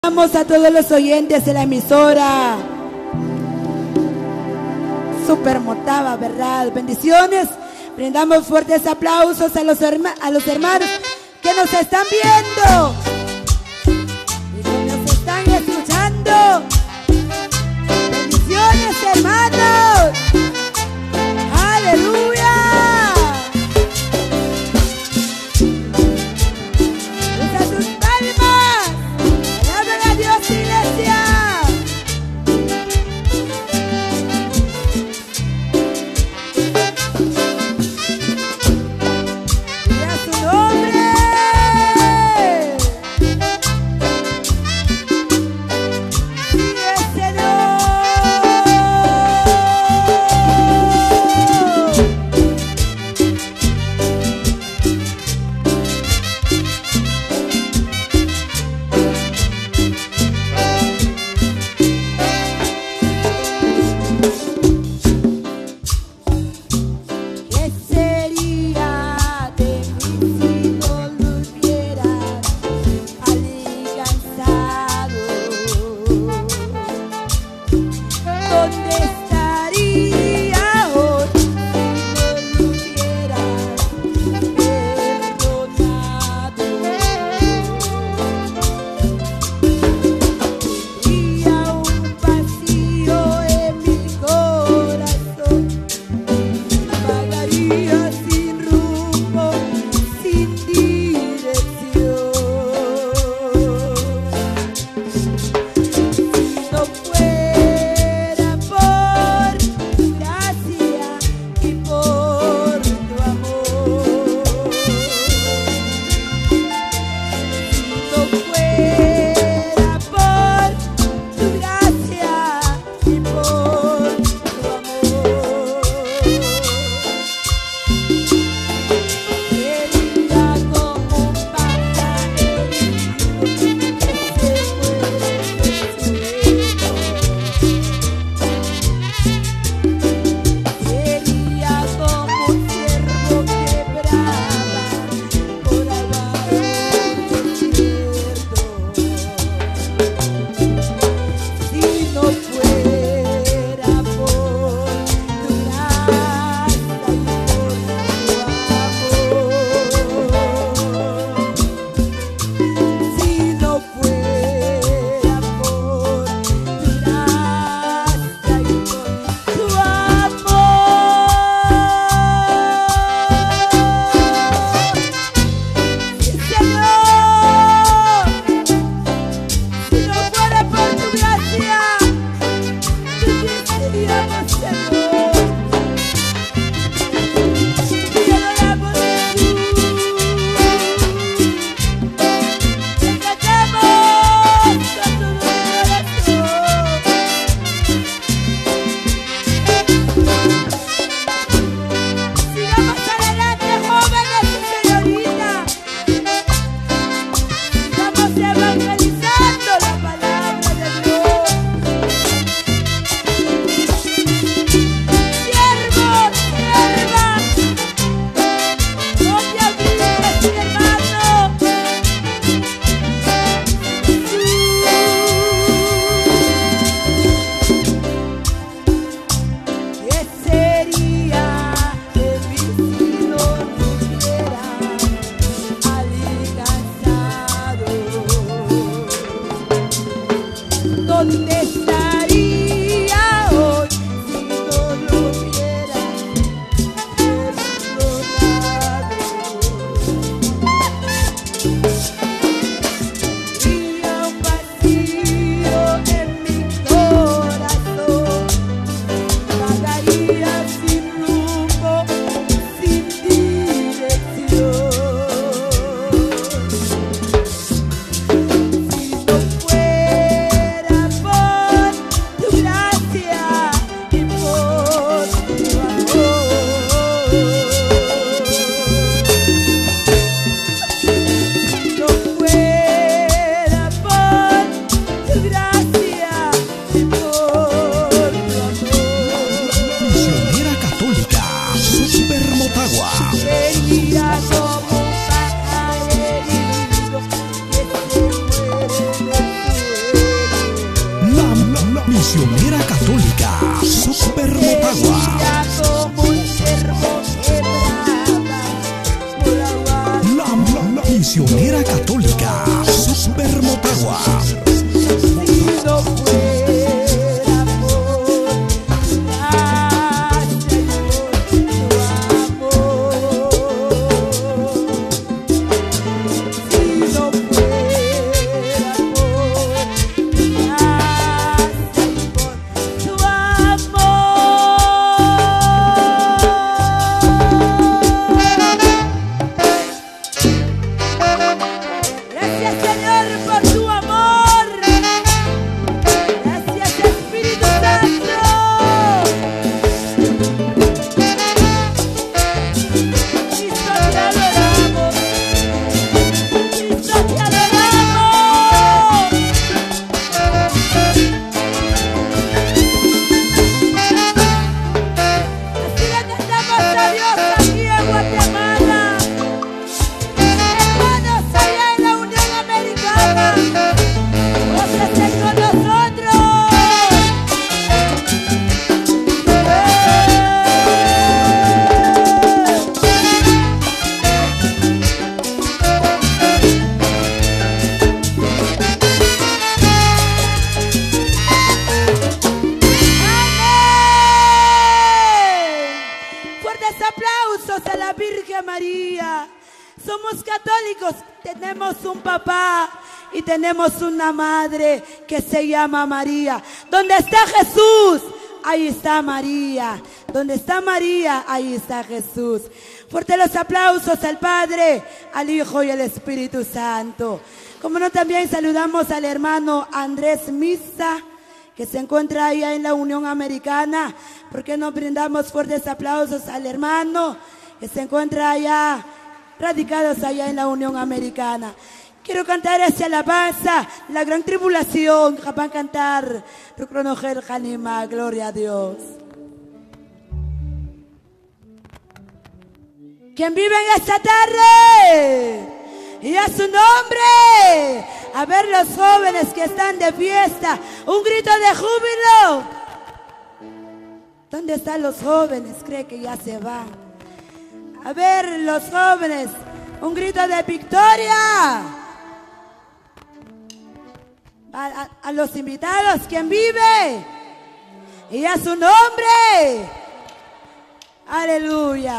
Vamos a todos los oyentes de la emisora Super Motava, ¿verdad? Bendiciones. Brindamos fuertes aplausos a los hermanos que nos están viendo y que nos están escuchando. Bendiciones, hermanos. Aleluya. Fuera Misionera Católica Super Motagua. La Misionera Católica Super Motagua. Aplausos a la Virgen María. Somos católicos, tenemos un papá y tenemos una madre que se llama María. Donde está Jesús, ahí está María. Donde está María, ahí está Jesús. Fuerte los aplausos al Padre, al Hijo y al Espíritu Santo. Como no, también saludamos al hermano Andrés Misa, que se encuentra allá en la Unión Americana. ¿Por qué no brindamos fuertes aplausos al hermano que se encuentra allá, radicados allá en la Unión Americana? Quiero cantar esa alabanza, la gran tribulación, que van a cantar, Rucronogel Janima, gloria a Dios. ¿Quién vive en esta tarde? Y a su nombre, a ver los jóvenes que están de fiesta, un grito de júbilo. ¿Dónde están los jóvenes? Cree que ya se van. A ver los jóvenes, un grito de victoria. A los invitados, ¿quién vive? Y a su nombre. Aleluya.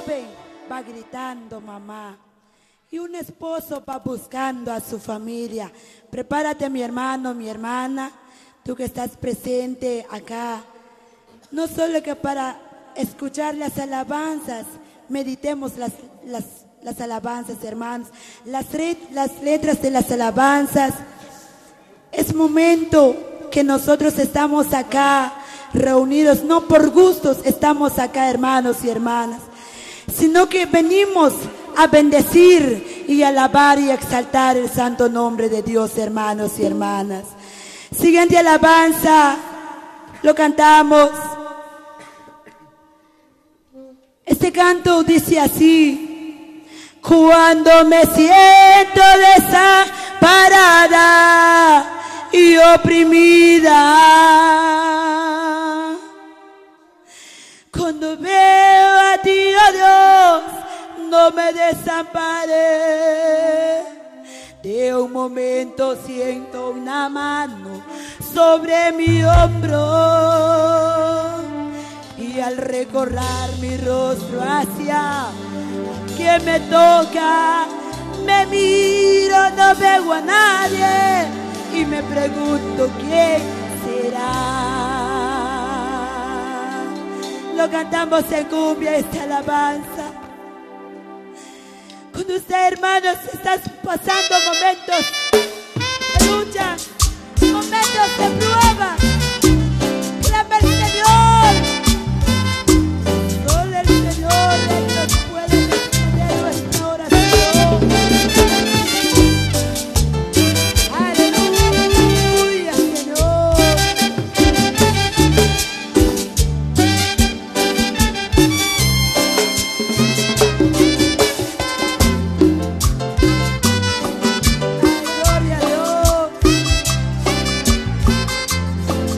joven va gritando mamá. Y un esposo va buscando a su familia. Prepárate, mi hermano, mi hermana, tú que estás presente acá. No solo que para escuchar las alabanzas, meditemos las alabanzas, hermanos. Las letras de las alabanzas. Es momento que nosotros estamos acá reunidos, no por gustos estamos acá, hermanos y hermanas, sino que venimos a bendecir y alabar y exaltar el santo nombre de Dios, hermanos y hermanas. Siguiente alabanza, lo cantamos. Este canto dice así: cuando me siento desamparada y oprimida, cuando veo a ti, oh Dios, no me desampare. De un momento siento una mano sobre mi hombro, y al recorrer mi rostro hacia quien me toca, me miro, no veo a nadie y me pregunto quién será. Lo cantamos en cumbia, esta alabanza. Cuando usted, hermanos, está pasando momentos de lucha, momentos de prueba, clama al Señor. Solo el Señor nos puede responder nuestra oración. Aleluya, Señor. Gloria a Dios.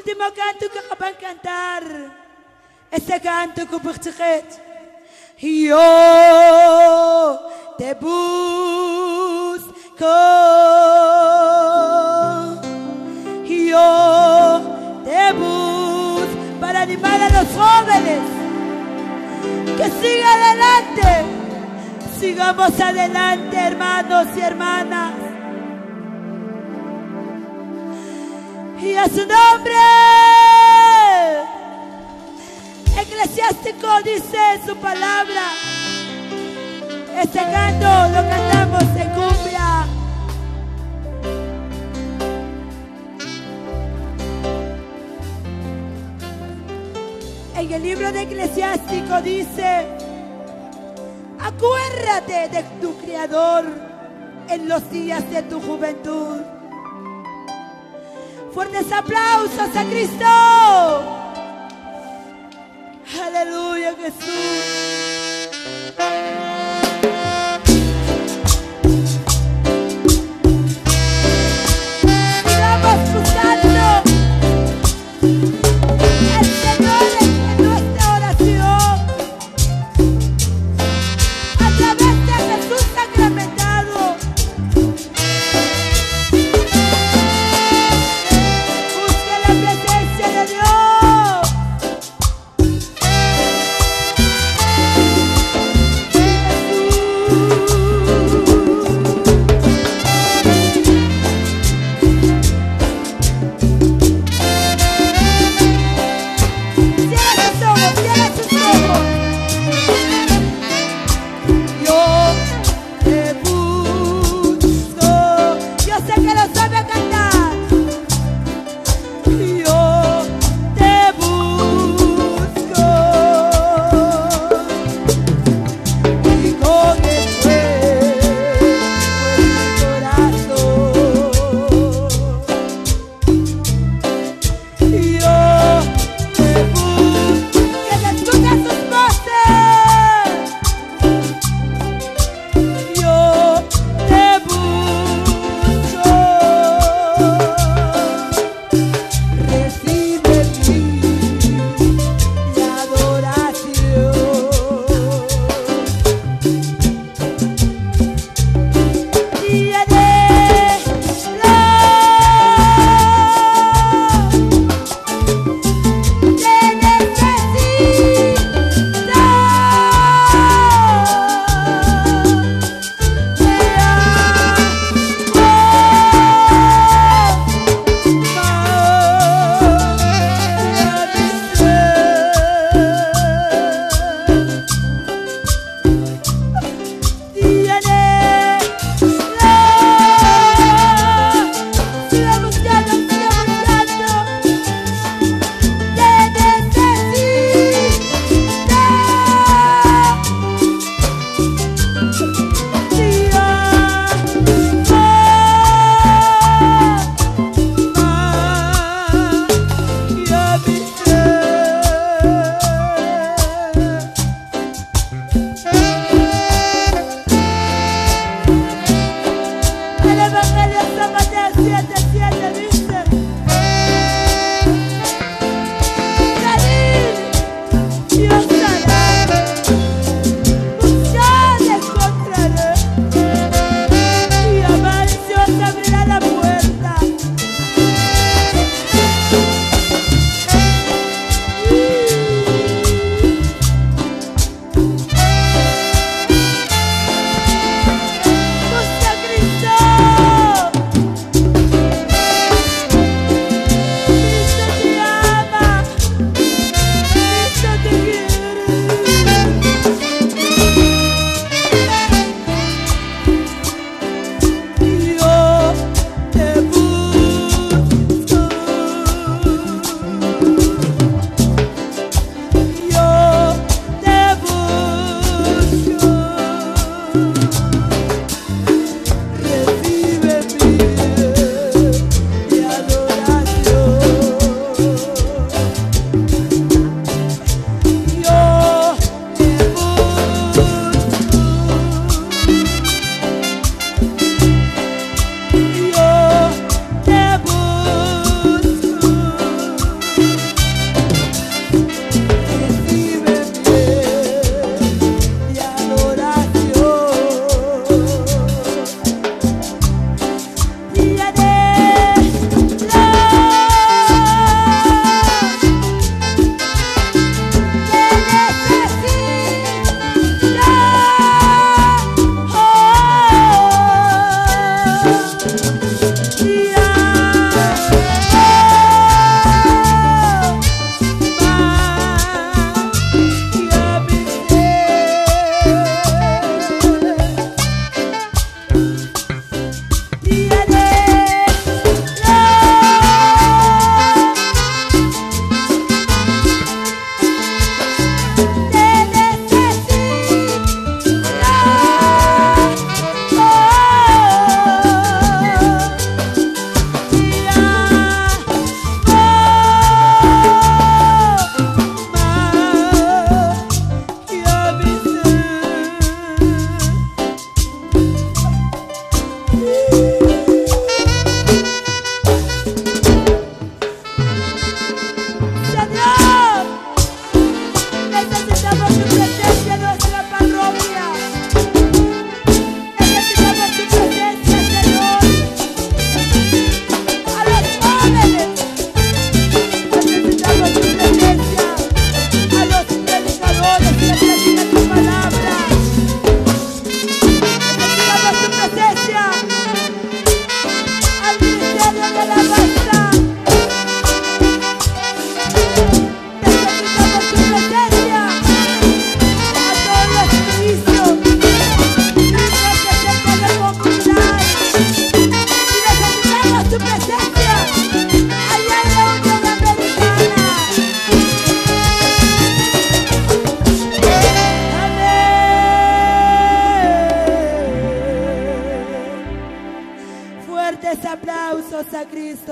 último canto que van a cantar. Este canto que por yo te busco. Yo te busco para animar a los jóvenes que sigan adelante. Sigamos adelante, hermanos y hermanas. Y a su nombre, Eclesiástico dice en su palabra. Este canto lo cantamos en cumbia. En el libro de Eclesiástico dice: acuérdate de tu Creador en los días de tu juventud. Fuertes aplausos a Cristo. Aleluya, Jesús. Sigamos buscando el Señor en nuestra oración a través de Jesús sacramentado. Busca la presencia de Dios. Jesús.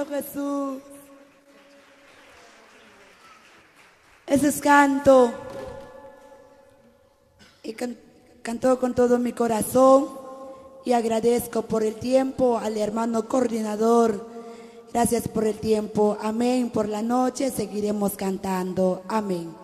Cristo Jesús. Ese es canto. Y canto con todo mi corazón y agradezco por el tiempo al hermano coordinador. Gracias por el tiempo. Amén. Por la noche seguiremos cantando. Amén.